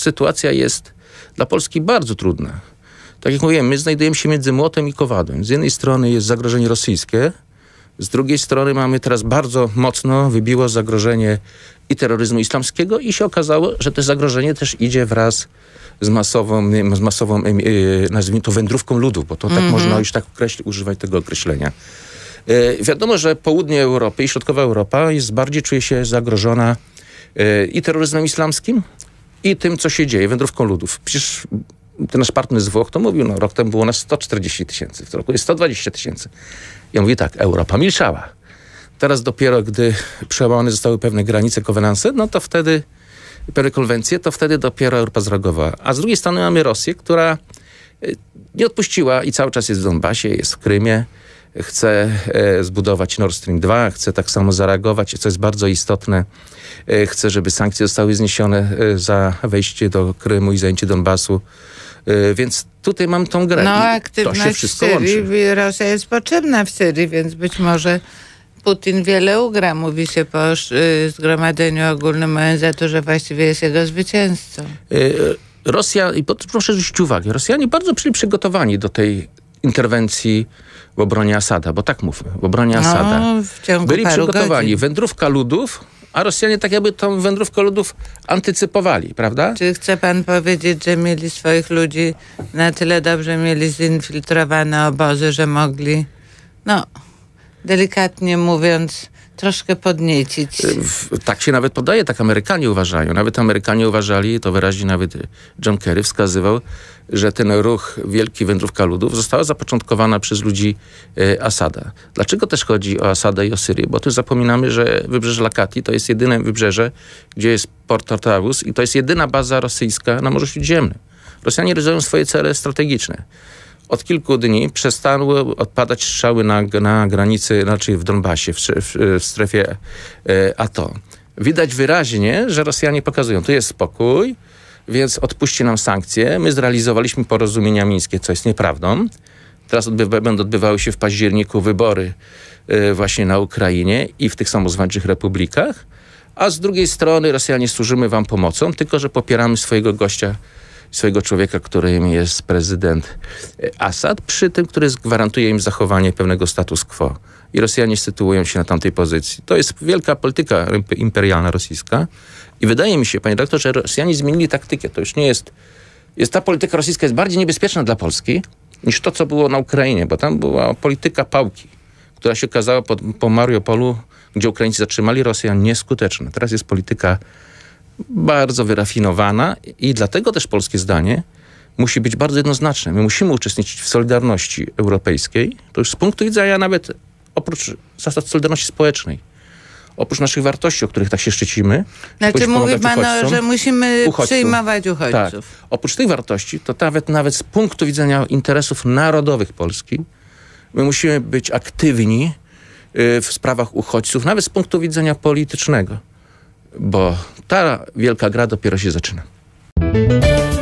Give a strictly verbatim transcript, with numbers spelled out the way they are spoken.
sytuacja jest dla Polski bardzo trudna. Tak jak mówiłem, my znajdujemy się między młotem i kowadłem. Z jednej strony jest zagrożenie rosyjskie, z drugiej strony mamy teraz bardzo mocno wybiło zagrożenie i terroryzmu islamskiego i się okazało, że to zagrożenie też idzie wraz z masową, z masową nazwijmy to wędrówką ludów, bo to tak mm-hmm. można już tak określić, używać tego określenia. E, wiadomo, że południe Europy i środkowa Europa jest bardziej czuje się zagrożona e, i terroryzmem islamskim, i tym, co się dzieje, wędrówką ludów. Przecież ten nasz partner z Włoch to mówił, no rok temu było nas sto czterdzieści tysięcy, w tym roku jest sto dwadzieścia tysięcy. Ja mówię tak, Europa milczała. Teraz dopiero, gdy przełamane zostały pewne granice, kowenanse, no to wtedy, pewne konwencje, to wtedy dopiero Europa zareagowała. A z drugiej strony mamy Rosję, która nie odpuściła i cały czas jest w Donbasie, jest w Krymie, chce e, zbudować Nord Stream dwa, chce tak samo zareagować, co jest bardzo istotne. E, chce, żeby sankcje zostały zniesione e, za wejście do Krymu i zajęcie Donbasu. E, więc tutaj mam tą grę. No, I aktywność to się wszystko w Syrii, łączy. Rosja jest potrzebna w Syrii, więc być może Putin wiele ugra. Mówi się po y, Zgromadzeniu Ogólnym O N Z u, że właściwie jest jego zwycięzcą. E, Rosja, i proszę zwrócić uwagę, Rosjanie bardzo byli przygotowani do tej interwencji w obronie Asada, bo tak mówmy, w obronie Asada. No, w ciągu byli paru przygotowani. godzin. Wędrówka ludów, a Rosjanie tak jakby tą wędrówkę ludów antycypowali, prawda? Czy chce pan powiedzieć, że mieli swoich ludzi na tyle dobrze, mieli zinfiltrowane obozy, że mogli, no, delikatnie mówiąc, troszkę podniecić? W, tak się nawet podaje, tak Amerykanie uważają. Nawet Amerykanie uważali, to wyraźnie nawet John Kerry wskazywał, że ten ruch Wielki Wędrówka Ludów została zapoczątkowana przez ludzi e, Asada. Dlaczego też chodzi o Asada i o Syrię? Bo tu zapominamy, że wybrzeże Lakati to jest jedyne wybrzeże, gdzie jest port Tartarus i to jest jedyna baza rosyjska na Morzu Śródziemnym. Rosjanie realizują swoje cele strategiczne. Od kilku dni przestały odpadać strzały na, na granicy, znaczy w Donbasie, w, w, w strefie e, A T O. Widać wyraźnie, że Rosjanie pokazują, tu jest spokój, więc odpuśćcie nam sankcje. My zrealizowaliśmy porozumienia mińskie, co jest nieprawdą. Teraz odbywa, będą odbywały się w październiku wybory e, właśnie na Ukrainie i w tych samozwańczych republikach. A z drugiej strony Rosjanie służymy wam pomocą, tylko że popieramy swojego gościa, swojego człowieka, którym jest prezydent Assad, przy tym, który gwarantuje im zachowanie pewnego status quo. I Rosjanie sytuują się na tamtej pozycji. To jest wielka polityka imperialna rosyjska. I wydaje mi się, panie doktorze, że Rosjanie zmienili taktykę. To już nie jest... jest ta polityka rosyjska jest bardziej niebezpieczna dla Polski niż to, co było na Ukrainie, bo tam była polityka pałki, która się okazała po, po Mariupolu, gdzie Ukraińcy zatrzymali Rosjan, nieskuteczna. Teraz jest polityka bardzo wyrafinowana i dlatego też polskie zdanie musi być bardzo jednoznaczne. My musimy uczestniczyć w solidarności europejskiej. To już z punktu widzenia nawet oprócz zasad solidarności społecznej, oprócz naszych wartości, o których tak się szczycimy. Znaczy mówi pan, uchodźcom, że musimy uchodźców. przyjmować uchodźców. Tak. Oprócz tych wartości, to nawet, nawet z punktu widzenia interesów narodowych Polski, my musimy być aktywni w sprawach uchodźców, nawet z punktu widzenia politycznego. Bo ta wielka gra dopiero się zaczyna.